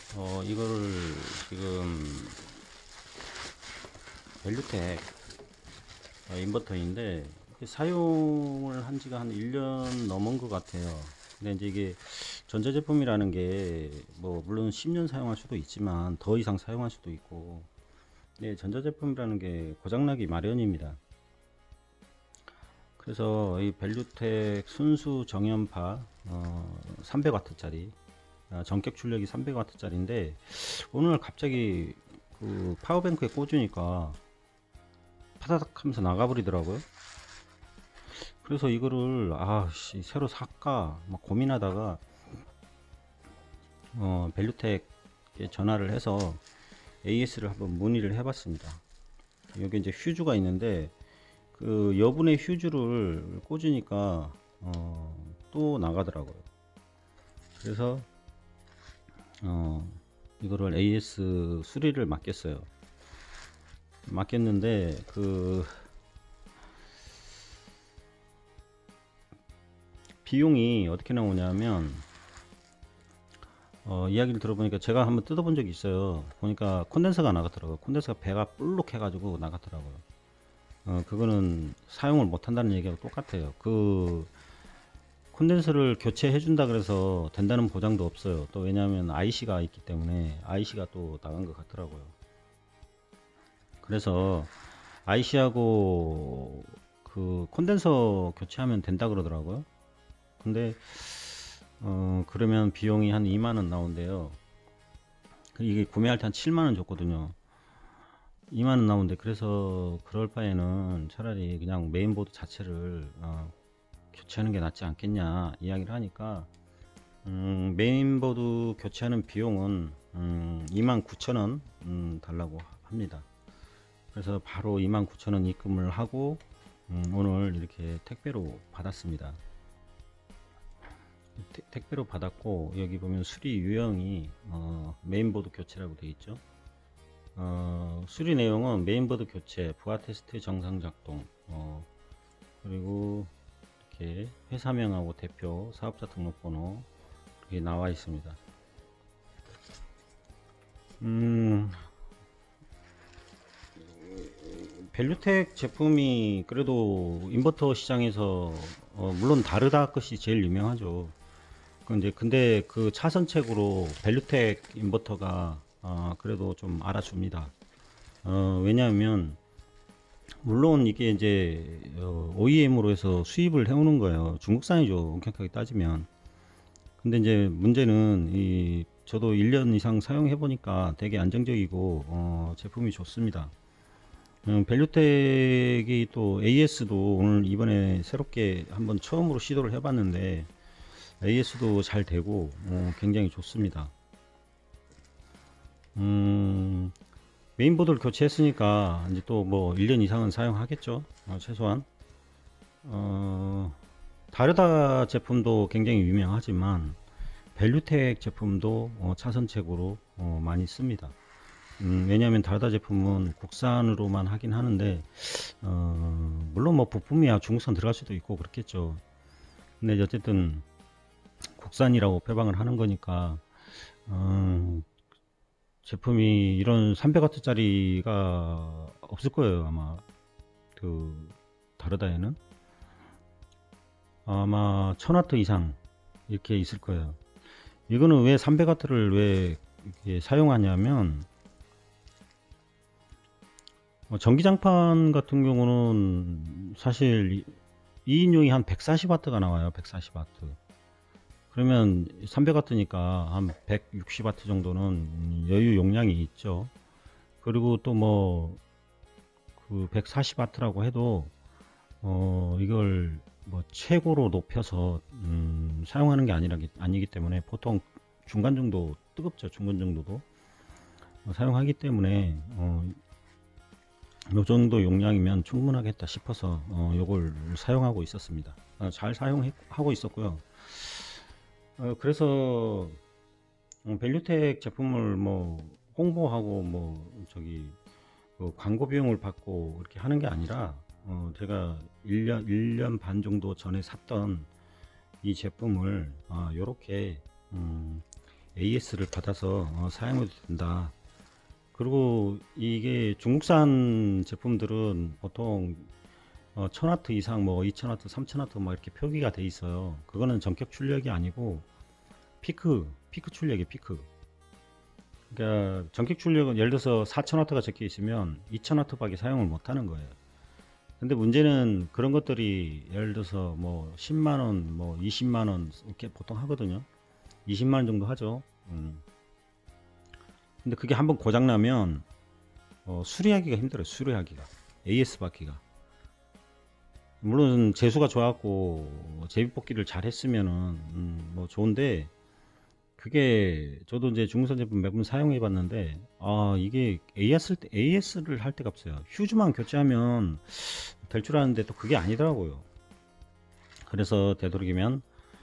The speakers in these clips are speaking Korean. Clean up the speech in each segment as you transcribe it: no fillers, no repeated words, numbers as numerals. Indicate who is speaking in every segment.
Speaker 1: 이거를 지금 벨류텍 인버터인데 사용을 한 지가 한 1년 넘은 것 같아요. 근데 이제 이게 전자제품이라는 게 뭐 물론 10년 사용할 수도 있지만 더 이상 사용할 수도 있고, 근데 전자제품이라는 게 고장나기 마련입니다. 그래서 이 벨류텍 순수 정연파 300W 짜리, 전격 출력이 300W 짜리인데, 오늘 갑자기 그 파워뱅크에 꽂으니까 파다닥 하면서 나가버리더라고요. 그래서 이거를 새로 살까 막 고민하다가 벨류텍에 전화를 해서 AS를 한번 문의를 해봤습니다. 여기 이제 휴즈가 있는데 그 여분의 휴즈를 꽂으니까 또 나가더라고요. 그래서 이거를 AS 수리를 맡겼어요. 맡겼는데 그 비용이 어떻게 나오냐면, 이야기를 들어보니까 제가 한번 뜯어본 적이 있어요. 보니까 콘덴서가 나갔더라고요. 콘덴서가 배가 볼록 해가지고 나갔더라고요. 그거는 사용을 못 한다는 얘기하고 똑같아요. 그 콘덴서를 교체해 준다 그래서 된다는 보장도 없어요. 또 왜냐하면 IC가 있기 때문에 IC가 또 나간 것 같더라고요. 그래서 IC하고 그 콘덴서 교체하면 된다 그러더라고요. 근데 그러면 비용이 한 2만원 나온대요. 이게 구매할 때 한 7만원 줬거든요. 2만원 나오는데, 그래서 그럴 바에는 차라리 그냥 메인보드 자체를 교체하는 게 낫지 않겠냐 이야기를 하니까, 메인보드 교체하는 비용은 29,000원 달라고 합니다. 그래서 바로 29,000원 입금을 하고 오늘 이렇게 택배로 받았습니다. 택배로 받았고, 여기 보면 수리 유형이 메인보드 교체라고 되어 있죠. 수리 내용은 메인보드 교체, 부하 테스트 정상 작동, 그리고 이렇게 회사명하고 대표, 사업자 등록번호 이렇게 나와 있습니다. 벨류텍 제품이 그래도 인버터 시장에서 물론 다르다 것이 제일 유명하죠. 근데 그 차선책으로 벨류텍 인버터가 그래도 좀 알아줍니다. 왜냐하면 물론 이게 이제 OEM으로 해서 수입을 해오는 거예요. 중국산이죠, 엄격하게 따지면. 근데 이제 문제는 저도 1년 이상 사용해 보니까 되게 안정적이고 제품이 좋습니다. 벨류텍이 또 AS도 오늘 이번에 새롭게 한번 처음으로 시도를 해봤는데 AS도 잘 되고 굉장히 좋습니다. 메인보드를 교체했으니까 이제 또 뭐 1년 이상은 사용하겠죠. 최소한. 다르다 제품도 굉장히 유명하지만 벨류텍 제품도 차선책으로 많이 씁니다. 왜냐하면 다르다 제품은 국산으로만 하긴 하는데 물론 뭐 부품이야 중국산 들어갈 수도 있고 그렇겠죠. 근데 어쨌든 국산이라고 표방을 하는 거니까 제품이 이런 300W 짜리가 없을 거예요. 아마 그 다르다에는 아마 1000W 이상 이렇게 있을 거예요. 이거는 왜 300W를 왜 이렇게 사용하냐면, 전기장판 같은 경우는 사실 2인용이 한 140W가 나와요. 140W. 그러면 300W니까 한 160W 정도는 여유 용량이 있죠. 그리고 또 뭐 그 140W라고 해도 이걸 뭐 최고로 높여서 사용하는 게 아니기 때문에 보통 중간 정도, 뜨겁죠. 중간 정도도 사용하기 때문에 요 정도 용량이면 충분하겠다 싶어서 요걸 사용하고 있었습니다. 잘 사용하고 있었고요. 그래서 벨류텍 제품을 뭐 홍보하고 뭐 저기 그 광고 비용을 받고 이렇게 하는 게 아니라, 제가 1년 반 정도 전에 샀던 이 제품을 요렇게 AS를 받아서 사용해도 된다. 그리고 이게 중국산 제품들은 보통 1000W 이상 뭐 2000W, 3000W 막 이렇게 표기가 돼 있어요. 그거는 전격 출력이 아니고 피크 출력이 피크. 그러니까 전격 출력은 예를 들어서 4000W가 적혀 있으면 2000W밖에 사용을 못 하는 거예요. 근데 문제는 그런 것들이 예를 들어서 뭐 10만원, 뭐 20만원 이렇게 보통 하거든요. 20만원 정도 하죠. 근데 그게 한번 고장나면 수리하기가 힘들어요. 수리하기가. AS 받기가. 물론 재수가 좋았고 제비뽑기를 잘 했으면은 뭐 좋은데, 그게 저도 이제 중국산 제품 몇 번 사용해 봤는데 이게 AS를 할 데가 없어요. 휴즈만 교체하면 될 줄 알았는데 또 그게 아니더라고요. 그래서 되도록이면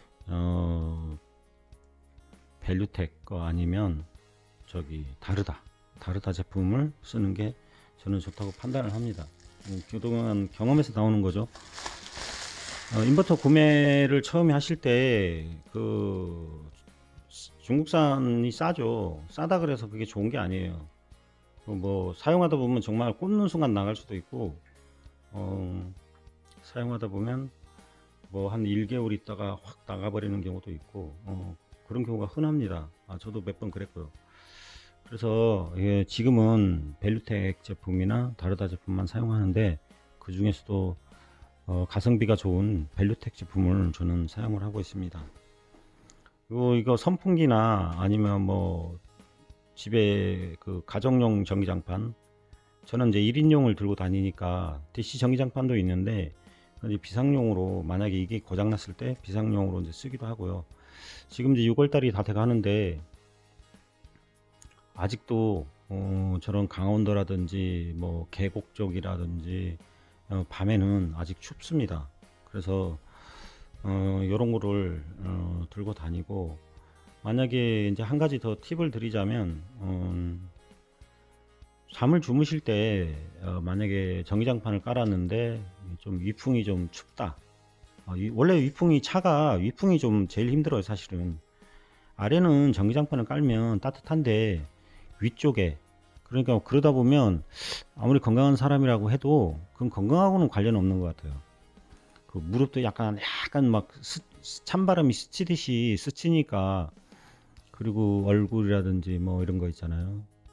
Speaker 1: 밸류텍 거 아니면 저기 다르다 제품을 쓰는 게 저는 좋다고 판단을 합니다. 그동안 경험에서 나오는 거죠. 인버터 구매를 처음에 하실 때 중국산이 싸죠. 싸다 그래서 그게 좋은 게 아니에요. 뭐 사용하다 보면 정말 꽂는 순간 나갈 수도 있고, 사용하다 보면 뭐 한 1개월 있다가 확 나가버리는 경우도 있고, 그런 경우가 흔합니다. 저도 몇 번 그랬고요. 그래서 지금은 밸류텍 제품이나 다르다 제품만 사용하는데, 그 중에서도 가성비가 좋은 밸류텍 제품을 저는 사용을 하고 있습니다. 이거 선풍기나 아니면 뭐 집에 그 가정용 전기장판, 저는 이제 1인용을 들고 다니니까 DC 전기장판도 있는데 이제 비상용으로, 만약에 이게 고장났을 때 비상용으로 이제 쓰기도 하고요. 지금 이제 6월달이 다 돼가는데 아직도 저런 강원도라든지 뭐 계곡 쪽이라든지 밤에는 아직 춥습니다. 그래서 요런 거를 들고 다니고, 만약에 이제 한 가지 더 팁을 드리자면, 잠을 주무실 때 만약에 전기장판을 깔았는데 좀 위풍이 좀 춥다. 원래 위풍이 좀 제일 힘들어요, 사실은. 아래는 전기장판을 깔면 따뜻한데 위쪽에, 그러니까 그러다 보면 아무리 건강한 사람이라고 해도 그건 건강하고는 관련 없는 것 같아요. 그 무릎도 약간 막 찬바람이 스치듯이 스치니까. 그리고 얼굴이라든지 뭐 이런 거 있잖아요.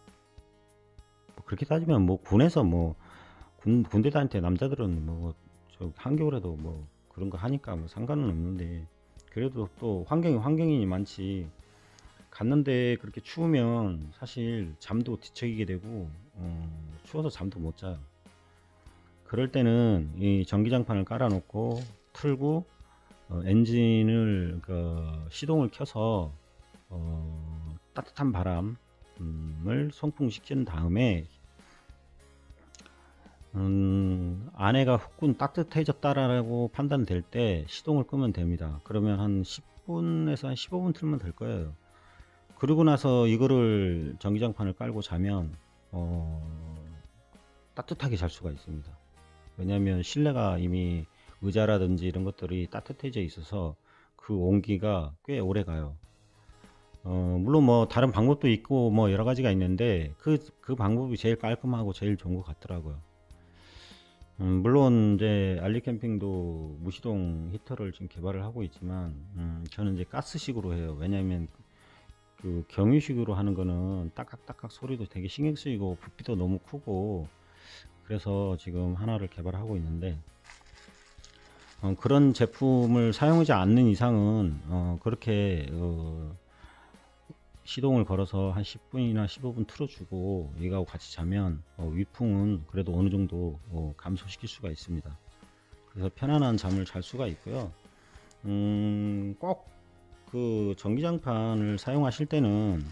Speaker 1: 뭐 그렇게 따지면 뭐 군에서 뭐 군대 다닐 때 남자들은 뭐 저 한겨울에도 뭐 그런 거 하니까 뭐 상관은 없는데, 그래도 또 환경이 많지. 갔는데 그렇게 추우면 사실 잠도 뒤척이게 되고 추워서 잠도 못 자요. 그럴 때는 이 전기장판을 깔아 놓고 틀고 엔진을 시동을 켜서 따뜻한 바람을 송풍시킨 다음에 안에가 후끈 따뜻해졌다라고 판단될 때 시동을 끄면 됩니다. 그러면 한 10분에서 한 15분 틀면 될 거예요. 그러고 나서 이거를 전기장판을 깔고 자면 따뜻하게 잘 수가 있습니다. 왜냐하면 실내가 이미 의자라든지 이런 것들이 따뜻해져 있어서 그 온기가 꽤 오래 가요. 물론 뭐 다른 방법도 있고 뭐 여러 가지가 있는데 그 방법이 제일 깔끔하고 제일 좋은 것 같더라고요. 물론 이제 알리캠핑도 무시동 히터를 지금 개발을 하고 있지만 저는 이제 가스식으로 해요. 왜냐하면 그 경유식으로 하는 거는 딱딱딱딱 소리도 되게 신경 쓰이고 부피도 너무 크고, 그래서 지금 하나를 개발하고 있는데 그런 제품을 사용하지 않는 이상은 그렇게 시동을 걸어서 한 10분이나 15분 틀어주고 얘하고 같이 자면 위풍은 그래도 어느 정도 감소시킬 수가 있습니다. 그래서 편안한 잠을 잘 수가 있고요. 꼭 그 전기장판을 사용하실 때는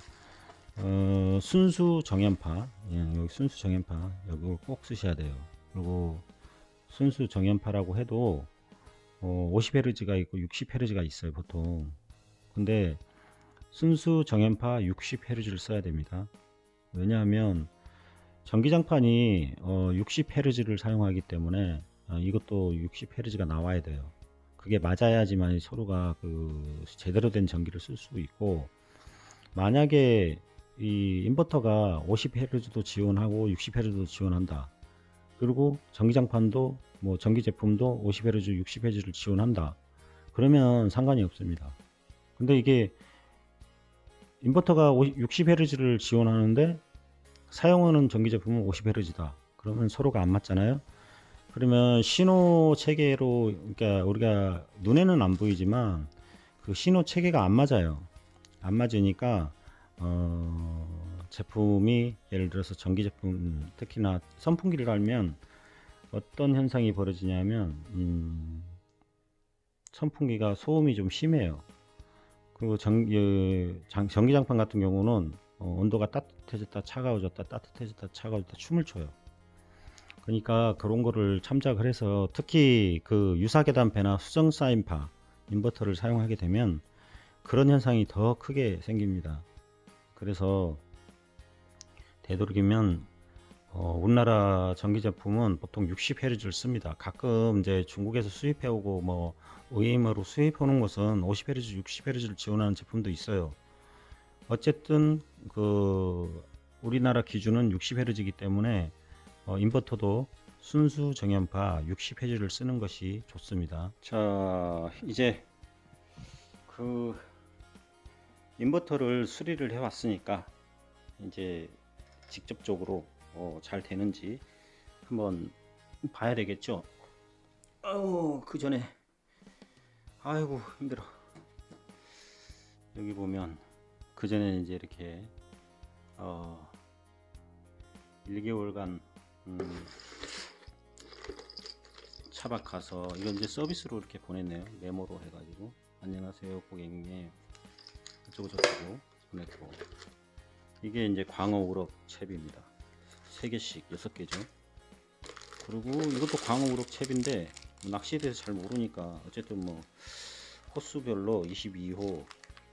Speaker 1: 순수 정연파, 여기 순수 정연파 여기 꼭 쓰셔야 돼요. 그리고 순수 정연파라고 해도 50Hz가 있고 60Hz가 있어요 보통. 근데 순수 정연파 60Hz를 써야 됩니다. 왜냐하면 전기장판이 60Hz를 사용하기 때문에 이것도 60Hz가 나와야 돼요. 그게 맞아야지만 서로가 그 제대로 된 전기를 쓸 수 있고, 만약에 이 인버터가 50Hz도 지원하고 60Hz도 지원한다. 그리고 전기장판도 뭐 전기 제품도 50Hz, 60Hz를 지원한다. 그러면 상관이 없습니다. 근데 이게 인버터가 60Hz를 지원하는데 사용하는 전기 제품은 50Hz다. 그러면 서로가 안 맞잖아요. 그러면 신호 체계로, 그러니까 우리가 눈에는 안 보이지만 그 신호 체계가 안 맞아요. 안 맞으니까 제품이, 예를 들어서 전기 제품, 특히나 선풍기를 달면 어떤 현상이 벌어지냐면 선풍기가 소음이 좀 심해요. 그리고 전기장판 같은 경우는 온도가 따뜻해졌다 차가워졌다 따뜻해졌다 차가워졌다 춤을 춰요. 그러니까 그런 거를 참작을 해서, 특히 그 유사계단패나 수정사인파 인버터를 사용하게 되면 그런 현상이 더 크게 생깁니다. 그래서 되도록이면 우리나라 전기 제품은 보통 60Hz를 씁니다. 가끔 이제 중국에서 수입해 오고 뭐 OEM으로 수입해 오는 것은 50Hz, 60Hz를 지원하는 제품도 있어요. 어쨌든 그 우리나라 기준은 60Hz이기 때문에 인버터도 순수 정연파 60Hz를 쓰는 것이 좋습니다. 자, 이제 그 인버터를 수리를 해 왔으니까 이제 직접적으로 잘 되는지 한번 봐야 되겠죠. 그 전에, 아이고 힘들어. 여기 보면 그 전에 이제 이렇게 1개월간 차박 가서, 이건 이제 서비스로 이렇게 보냈네요. 메모로 해가지고 안녕하세요 고객님 어쩌고저쩌고 보냈고, 이게 이제 광어 우럭 챕입니다. 3개씩 6개죠. 그리고 이것도 광어 우럭 챕인데 낚시에 대해서 잘 모르니까 어쨌든 뭐 호수별로 22호,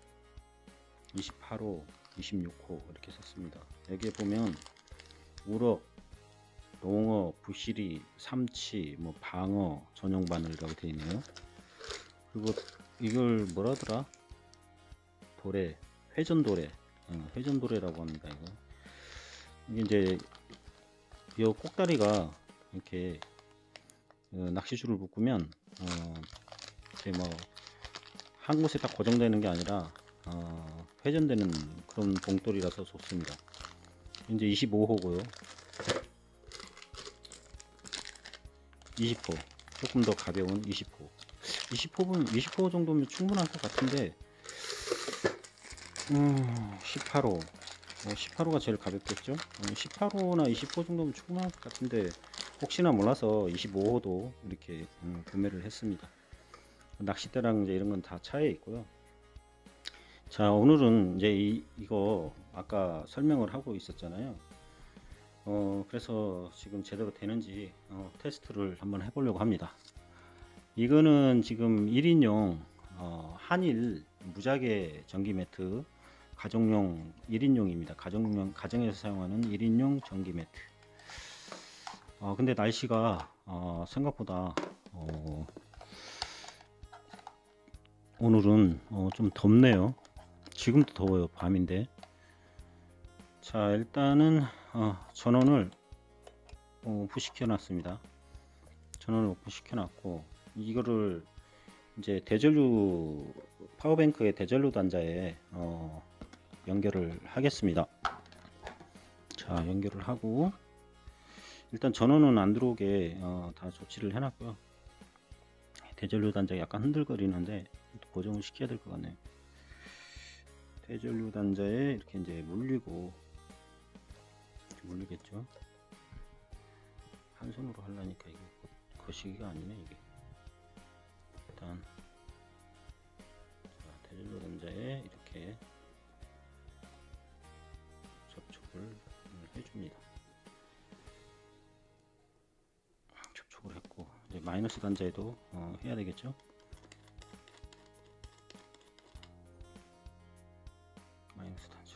Speaker 1: 28호, 26호 이렇게 썼습니다. 여기에 보면 우럭, 농어, 부시리, 삼치, 뭐 방어 전용 바늘이라고 되어 있네요. 그리고 이걸 뭐라더라? 도래, 회전도래, 회전도래라고 합니다. 이게 이제 이 꼭다리가 이렇게 낚시줄을 묶으면 이렇게 뭐 한 곳에 딱 고정되는 게 아니라 회전되는 그런 봉돌이라서 좋습니다. 이제 25호고요. 20호, 조금 더 가벼운 20호. 20호 정도면 충분할 것 같은데 18호, 18호가 제일 가볍겠죠. 18호나 20호 정도면 충분할 것 같은데 혹시나 몰라서 25호도 이렇게 구매를 했습니다. 낚싯대랑 이제 이런 건 다 차에 있고요. 자, 오늘은 이제 이거 아까 설명을 하고 있었잖아요. 그래서 지금 제대로 되는지 테스트를 한번 해보려고 합니다. 이거는 지금 1인용 한일 무작위 전기 매트, 가정용 1인용입니다. 가정에서 사용하는 1인용 전기 매트. 근데 날씨가 생각보다 오늘은 좀 덥네요. 지금도 더워요. 밤인데. 자, 일단은 전원을 오프 시켜 놨습니다. 전원을 오프 시켜 놨고, 이거를 이제 대전류 파워뱅크의 대전류 단자에 연결을 하겠습니다. 자, 연결을 하고, 일단 전원은 안 들어오게 다 조치를 해 놨고요. 대전류 단자가 약간 흔들거리는데 고정을 시켜야 될 것 같네요. 대전류 단자에 이렇게 이제 물리겠죠. 한 손으로 하려니까 이게 거시기가 아니네. 이게 일단 대전류 단자에 이렇게 접촉을 해줍니다. 접촉을 했고, 이제 마이너스 단자에도 해야 되겠죠. 마이너스 단자.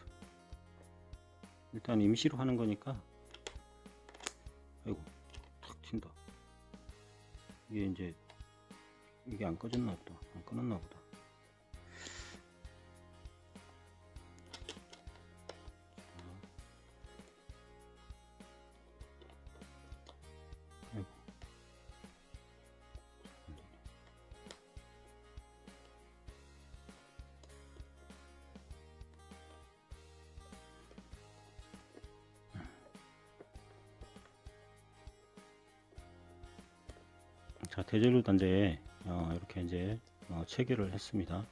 Speaker 1: 일단 임시로 하는 거니까. 아이고, 탁 튄다. 이게 이제 이게 안 꺼졌나 보다. 안 끊었나 보다. 자, 대전류 단자에 이렇게 이제 체결을 했습니다.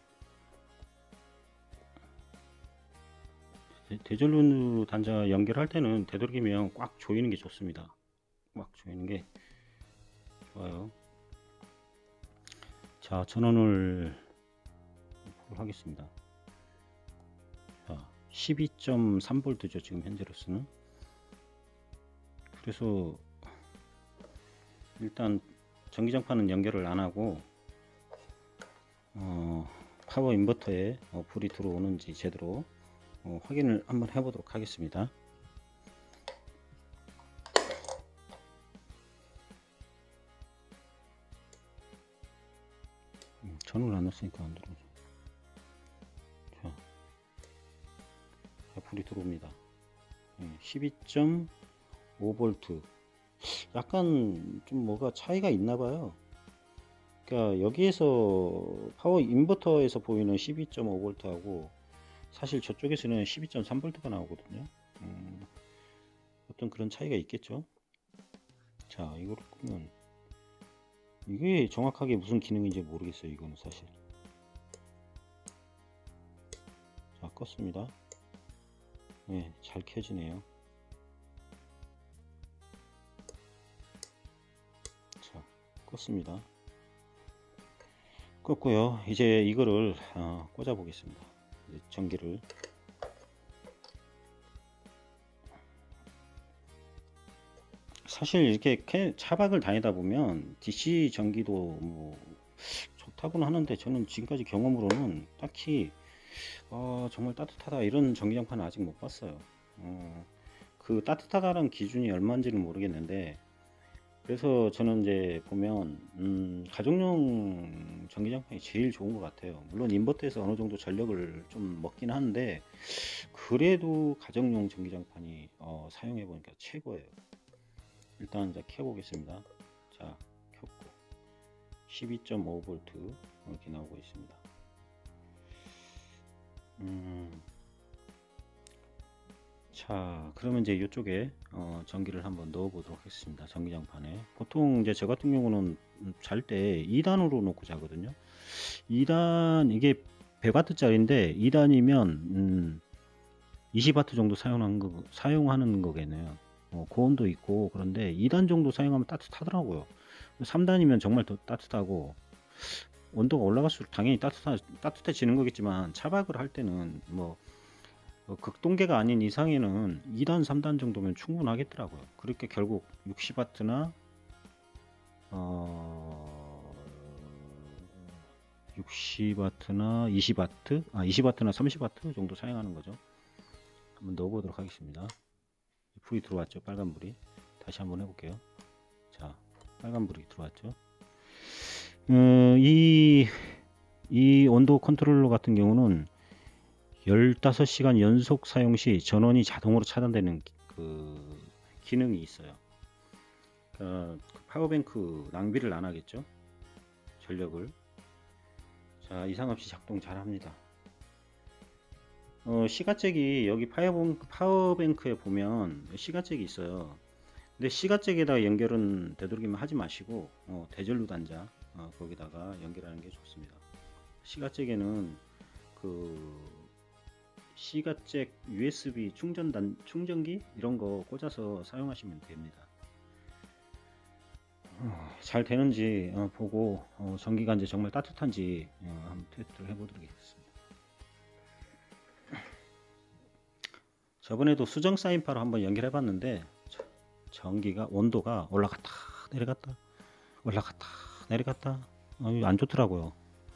Speaker 1: 대전류 단자 연결할 때는 되도록이면 꽉 조이는 게 좋습니다. 꽉 조이는 게 좋아요. 자, 전원을 하겠습니다. 자, 12.3V죠 지금 현재로서는. 그래서 일단 전기장판은 연결을 안하고 파워 인버터에 불이 들어오는지 제대로 확인을 한번 해보도록 하겠습니다. 전원을 안 넣었으니까 안 들어오죠. 자, 불이 들어옵니다. 12.5V. 약간 좀 뭐가 차이가 있나봐요. 그러니까 여기에서 파워 인버터에서 보이는 12.5V하고 사실 저쪽에서는 12.3V가 나오거든요. 어떤 그런 차이가 있겠죠. 자, 이걸 끄면 이게 정확하게 무슨 기능인지 모르겠어요. 이거는 사실. 자, 껐습니다. 네, 잘 켜지네요. 자, 껐습니다. 껐고요. 이제 이거를 꽂아 보겠습니다. 전기를. 사실 이렇게 차박을 다니다 보면 DC 전기도 뭐 좋다고는 하는데, 저는 지금까지 경험으로는 딱히 정말 따뜻하다 이런 전기장판은 아직 못 봤어요. 그 따뜻하다는 기준이 얼마인지는 모르겠는데, 그래서 저는 이제 보면 가정용 전기장판이 제일 좋은 것 같아요. 물론 인버터에서 어느 정도 전력을 좀 먹긴 하는데, 그래도 가정용 전기장판이 사용해 보니까 최고예요. 일단 이제 켜보겠습니다. 자, 켰고 12.5V 이렇게 나오고 있습니다. 자, 그러면 이제 이쪽에 전기를 한번 넣어 보도록 하겠습니다. 전기장판에 보통 이제 저 같은 경우는 잘 때 2단으로 놓고 자거든요. 2단, 이게 100W 짜리인데 2단이면 20W 정도 사용하는 거겠네요. 고온도 있고. 그런데 2단 정도 사용하면 따뜻하더라고요. 3단이면 정말 더 따뜻하고, 온도가 올라갈수록 당연히 따뜻해지는 거겠지만, 차박을 할 때는 뭐 극동계가 아닌 이상에는 2단 3단 정도면 충분하겠더라고요. 그렇게 결국 60W나 60W나 20W, 20W나 30W 정도 사용하는 거죠. 한번 넣어 보도록 하겠습니다. 불이 들어왔죠. 빨간불이. 다시 한번 해볼게요. 자, 빨간불이 들어왔죠. 이 온도 컨트롤러 같은 경우는 15시간 연속 사용 시 전원이 자동으로 차단되는 그 기능이 있어요. 그러니까 그 파워뱅크 낭비를 안 하겠죠. 전력을. 자, 이상 없이 작동 잘 합니다. 시가잭이 여기 파워뱅크에 보면 시가잭이 있어요. 근데 시가잭에다 연결은 되도록이면 하지 마시고 대전류 단자 거기다가 연결하는 게 좋습니다. 시가잭에는 그 시가잭 USB 충전기 이런 거 꽂아서 사용하시면 됩니다. 잘 되는지 보고 전기가 이제 정말 따뜻한지 한번 테스트를 해보도록 하겠습니다. 저번에도 수정 사인파로 한번 연결해 봤는데 전기가 온도가 올라갔다 내려갔다 올라갔다 내려갔다 안 좋더라고요.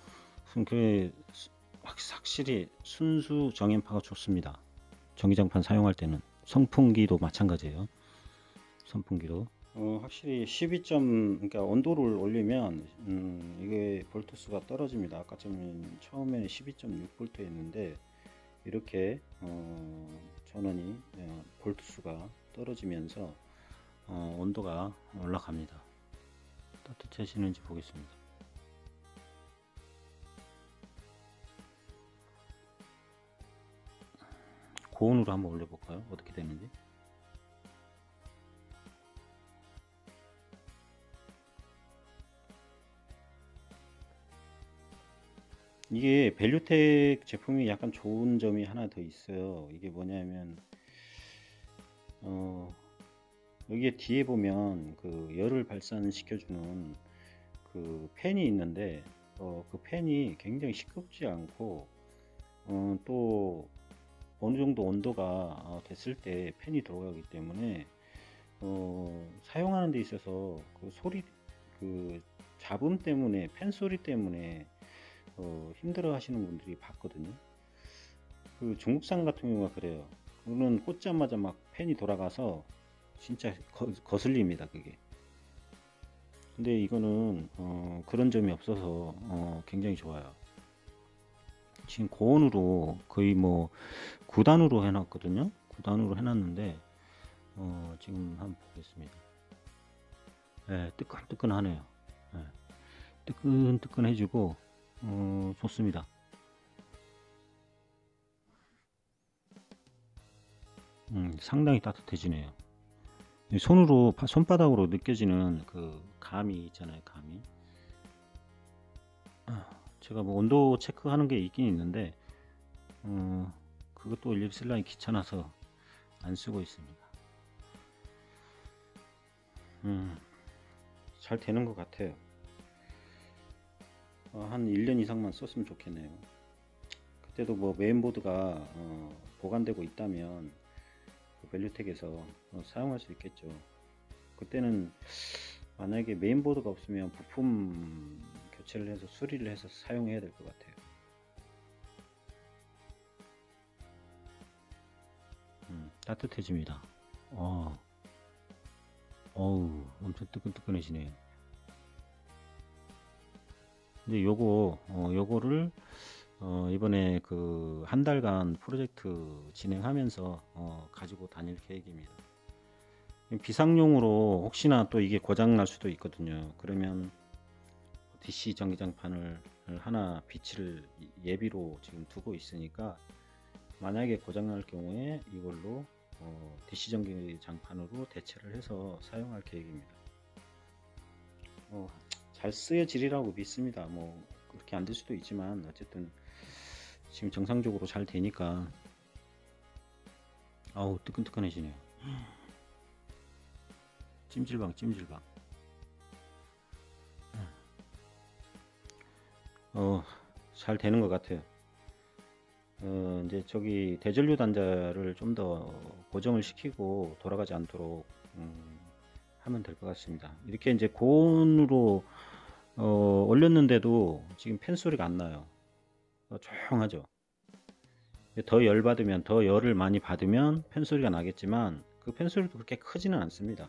Speaker 1: 확실히 순수 정연파가 좋습니다. 전기장판 사용할 때는. 선풍기도 마찬가지예요. 선풍기도 확실히 그러니까 온도를 올리면 이게 볼트수가 떨어집니다. 아까 처음에는 12.6V였는데 이렇게 전원이 볼트수가 떨어지면서 온도가 올라갑니다. 따뜻해지는지 보겠습니다. 고온으로 한번 올려볼까요? 어떻게 되는지. 이게 벨류텍 제품이 약간 좋은 점이 하나 더 있어요. 이게 뭐냐면 어, 여기에 뒤에 보면 그 열을 발산시켜주는 그 팬이 있는데 그 팬이 굉장히 시끄럽지 않고 또 어느 정도 온도가 됐을 때 팬이 들어가기 때문에 사용하는 데 있어서 그 소리 그 잡음 때문에 팬 소리 때문에 힘들어 하시는 분들이 봤거든요. 그 중국산 같은 경우가 그래요. 그거는 꽂자마자 막 팬이 돌아가서 진짜 거슬립니다 그게. 근데 이거는 그런 점이 없어서 굉장히 좋아요. 지금 고온으로 거의 뭐 9단으로 해놨거든요. 9단으로 해놨는데 지금 한번 보겠습니다. 네, 뜨끈뜨끈하네요. 네, 뜨끈뜨끈해지고 좋습니다. 상당히 따뜻해지네요. 손으로 손바닥으로 느껴지는 그 감이 있잖아요. 감이 제가 뭐 온도 체크하는 게 있긴 있는데 그것도 일일이 쓰려니 귀찮아서 안 쓰고 있습니다. 잘 되는 것 같아요. 한 1년 이상만 썼으면 좋겠네요. 그때도 뭐 메인보드가 보관되고 있다면 그 벨류텍에서 사용할 수 있겠죠. 그때는 만약에 메인보드가 없으면 부품 교체를 해서 수리를 해서 사용해야 될 것 같아요. 따뜻해집니다. 어우 엄청 뜨끈뜨끈해지네요. 근데 요거를 이번에 그 한 달간 프로젝트 진행하면서 가지고 다닐 계획입니다. 비상용으로 혹시나 또 이게 고장 날 수도 있거든요. 그러면 DC 전기장판을 하나 비치를 예비로 지금 두고 있으니까 만약에 고장 날 경우에 이걸로 DC 전기장판으로 대체를 해서 사용할 계획입니다. 잘 쓰여지리라고 믿습니다. 뭐 그렇게 안 될 수도 있지만 어쨌든 지금 정상적으로 잘 되니까 아우 뜨끈뜨끈해지네요. 찜질방 잘 되는 것 같아요. 이제 저기 대전류 단자를 좀 더 고정을 시키고 돌아가지 않도록 하면 될 것 같습니다. 이렇게 이제 고온으로 올렸는데도 지금 팬 소리가 안 나요. 조용하죠. 더 열받으면 더 열을 많이 받으면 팬 소리가 나겠지만 그 팬 소리도 그렇게 크지는 않습니다.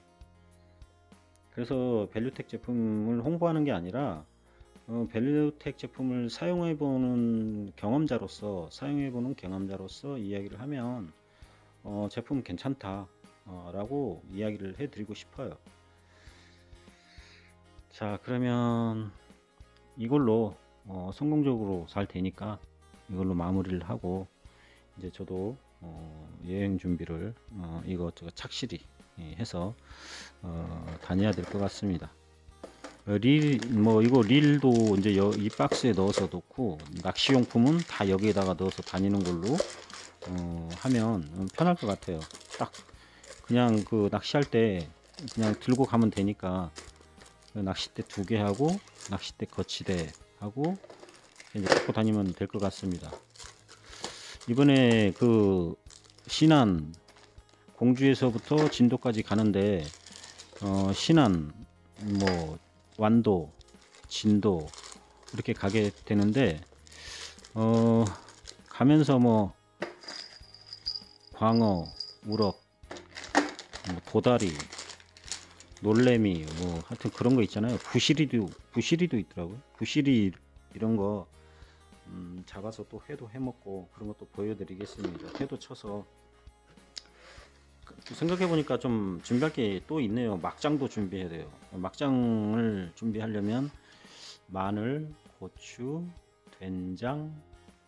Speaker 1: 그래서 벨류텍 제품을 홍보하는 게 아니라 벨류텍 제품을 사용해보는 경험자로서 이야기를 하면 제품 괜찮다 라고 이야기를 해드리고 싶어요. 자, 그러면 이걸로 성공적으로 잘 되니까 이걸로 마무리를 하고 이제 저도 여행 준비를 이것저것 착실히 해서 다녀야 될 것 같습니다. 이거 릴도 이제 이 박스에 넣어서 놓고 낚시용품은 다 여기에다가 넣어서 다니는 걸로 하면 편할 것 같아요. 딱 그냥 그 낚시할 때 그냥 들고 가면 되니까 그 낚싯대 2개 하고 낚싯대 거치대 하고 이제 갖고 다니면 될 것 같습니다. 이번에 그 신안 공주에서부터 진도까지 가는데 신안 뭐 완도 진도 이렇게 가게 되는데 가면서 뭐 광어 우럭 뭐 도다리 놀래미 뭐 하여튼 그런 거 있잖아요. 부시리도 있더라고요. 부시리 이런 거 잡아서 또 회도 해먹고 그런 것도 보여드리겠습니다. 회도 쳐서 생각해보니까 좀 준비할 게 또 있네요. 막장도 준비해야 돼요. 막장을 준비하려면 마늘, 고추, 된장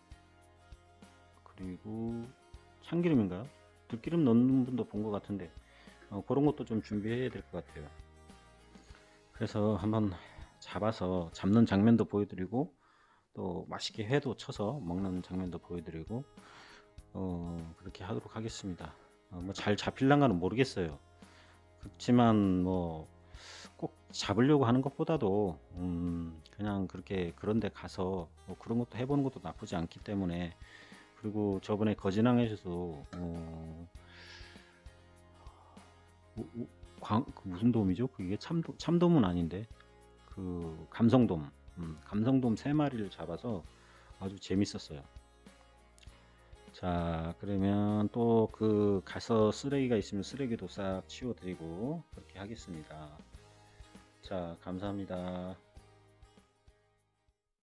Speaker 1: 그리고 참기름인가요? 들기름 넣는 분도 본 것 같은데 그런 것도 좀 준비해야 될 것 같아요. 그래서 한번 잡아서 잡는 장면도 보여드리고 또 맛있게 회도 쳐서 먹는 장면도 보여드리고 그렇게 하도록 하겠습니다. 뭐 잘 잡힐란가는 모르겠어요. 그렇지만 뭐 꼭 잡으려고 하는 것보다도 그냥 그렇게 그런 데 가서 뭐 그런 것도 해보는 것도 나쁘지 않기 때문에. 그리고 저번에 거진항에서도 그 무슨 돔이죠? 그게 참돔은 아닌데 그 감성돔, 감성돔 3마리를 잡아서 아주 재밌었어요. 자, 그러면 또 그 가서 쓰레기가 있으면 쓰레기도 싹 치워드리고 그렇게 하겠습니다. 자, 감사합니다.